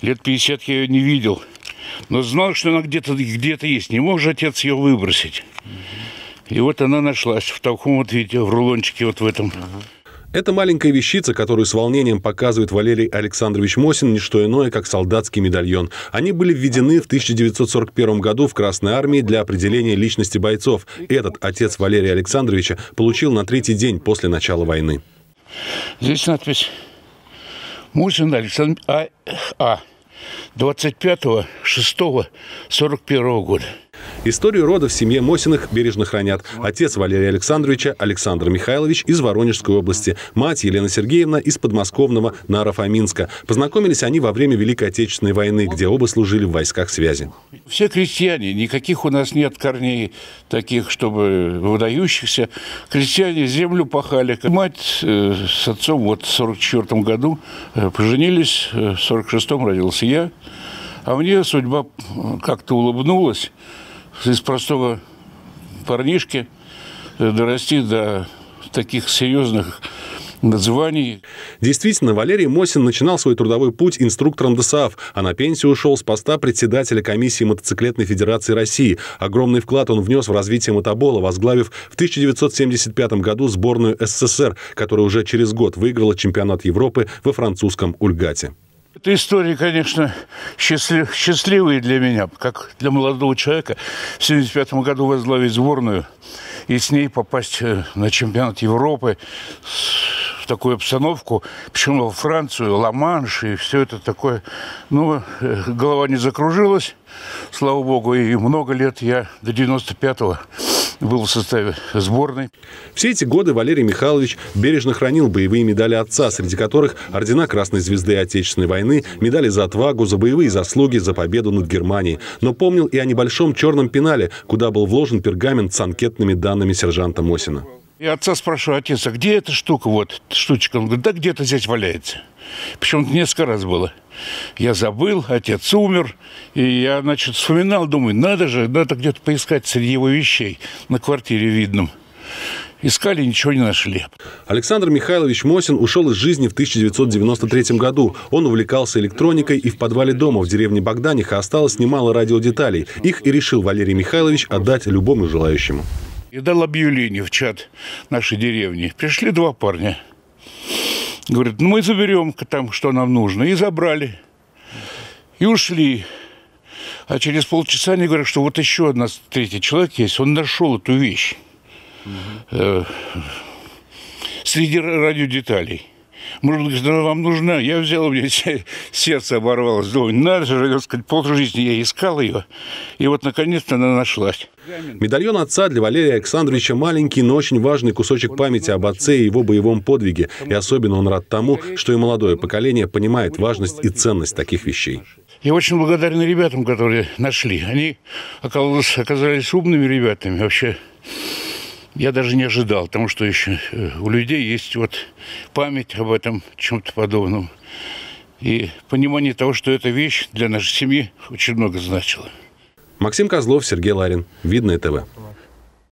Лет 50 я ее не видел. Но знал, что она где-то есть. Не мог же отец ее выбросить. И вот она нашлась в таком вот виде, в рулончике вот в этом. Эта маленькая вещица, которую с волнением показывает Валерий Александрович Мосин, не что иное, как солдатский медальон. Они были введены в 1941 году в Красной армии для определения личности бойцов. Этот отец Валерия Александровича получил на 3-й день после начала войны. Здесь надпись «Мосин Александр А. 25.06.41 года». Историю рода в семье Мосиных бережно хранят. Отец Валерия Александровича Александр Михайлович из Воронежской области, мать Елена Сергеевна из подмосковного Наро-Фоминска. Познакомились они во время Великой Отечественной войны, где оба служили в войсках связи. Все крестьяне, никаких у нас нет корней таких, чтобы выдающихся. Крестьяне землю пахали. Мать с отцом вот в 1944 году поженились, в 1946 родился я. А мне судьба как-то улыбнулась из простого парнишки дорасти до таких серьезных званий. Действительно, Валерий Мосин начинал свой трудовой путь инструктором ДОСААФ, а на пенсию ушел с поста председателя комиссии Мотоциклетной Федерации России. Огромный вклад он внес в развитие мотобола, возглавив в 1975 году сборную СССР, которая уже через год выиграла чемпионат Европы во французском Ульгате. Эта история, конечно, счастливая для меня, как для молодого человека. В 1975 году возглавить сборную и с ней попасть на чемпионат Европы в такую обстановку, причем во Францию, Ла-Манш и все это такое. Ну, голова не закружилась, слава богу, и много лет я до 95-го был в составе сборной. Все эти годы Валерий Михайлович бережно хранил боевые медали отца, среди которых ордена Красной Звезды Отечественной войны, медали за отвагу, за боевые заслуги, за победу над Германией. Но помнил и о небольшом черном пенале, куда был вложен пергамент с анкетными данными сержанта Мосина. Я отца спрашиваю: отец, а где эта штука, вот штучка? Он говорит: да где-то здесь валяется. Причем несколько раз было. Я забыл, отец умер, и я, значит, вспоминал, думаю, надо где-то поискать среди его вещей на квартире видном. Искали, ничего не нашли. Александр Михайлович Мосин ушел из жизни в 1993 году. Он увлекался электроникой, и в подвале дома в деревне Богданиха осталось немало радиодеталей. Их и решил Валерий Михайлович отдать любому желающему. Я дал объявление в чат нашей деревни. Пришли 2 парня. Говорят, ну мы заберем там, что нам нужно. И забрали. И ушли. А через полчаса они говорят, что вот еще 3-й человек есть. Он нашел эту вещь. Среди радиодеталей. Может быть, она вам нужна? Я взял, у меня сердце оборвалось. Думаю, надо же, сказать, полжизни я искал ее. И вот, наконец-то, она нашлась. Медальон отца для Валерия Александровича маленький, но очень важный кусочек памяти об отце и его боевом подвиге. И особенно он рад тому, что и молодое поколение понимает важность и ценность таких вещей. Я очень благодарен ребятам, которые нашли. Они оказались умными ребятами. Вообще, я даже не ожидал, потому что еще у людей есть вот память об этом, чем-то подобном. И понимание того, что эта вещь для нашей семьи очень много значила. Максим Козлов, Сергей Ларин. Видное ТВ.